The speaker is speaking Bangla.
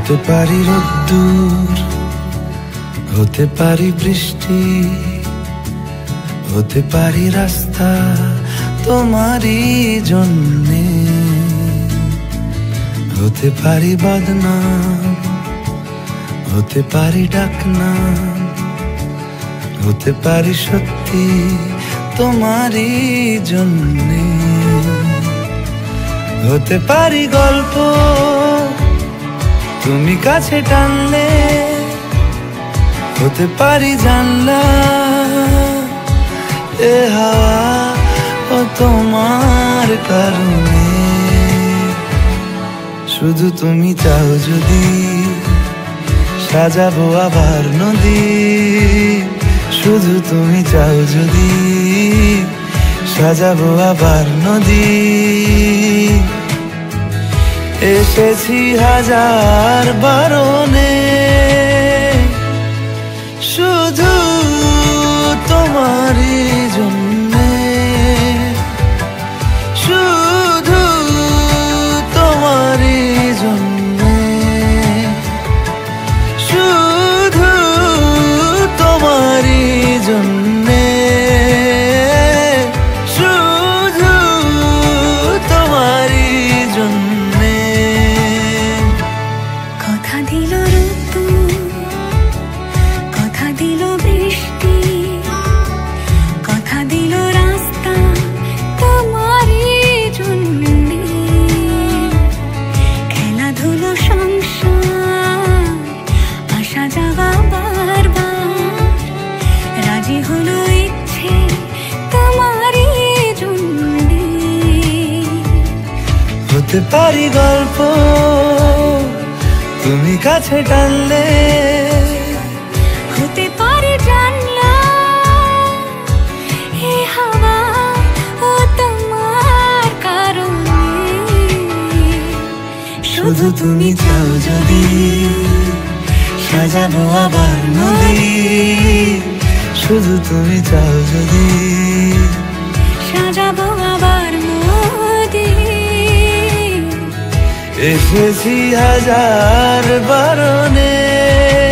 হতে পারি রোদ্দুর, হতে পারি বৃষ্টি, হতে পারি রাস্তা তোমারই জন্যে, হতে পারি বদনাম, হতে পারি ডাকনাম, হতে পারি সত্যি তোমারই জন্যে, হতে পারি গল্প তুমি কাছে টানলে, হতে পারি জানলা এ হাওয়া ও তোমার কারণে। শুধু তুমি চাও যদি সাজাবো আবার নদী, শুধু তুমি চাও যদি সাজাবো আবার নদী। এসেছি হাজার বারণে শুধু তোমারই জন্যে, শুধু তোমারই জন্যে, শুধু তোমারই জন্যে, শুধু তোমারই জন্যে। কথা দিল ঋতু, কথা দিল বৃষ্টি, কথা দিল রাস্তা তোমারই জন্যে, খেলাধুলো সংসার আসা যাওয়া বারবার, রাজি হলো ইচ্ছে তোমারই জন্যে। হতে পারি গল্প তুমি কাছে টানলে, হতে পারে জানলা এ হাওয়া ও তোমার কারণে। শুধু তুমি চাও যদি সাজাবো আবার নদী, শুধু তুমি চাও যদি সাজাবো আবার নদী। এসেছি হাজার বারণে।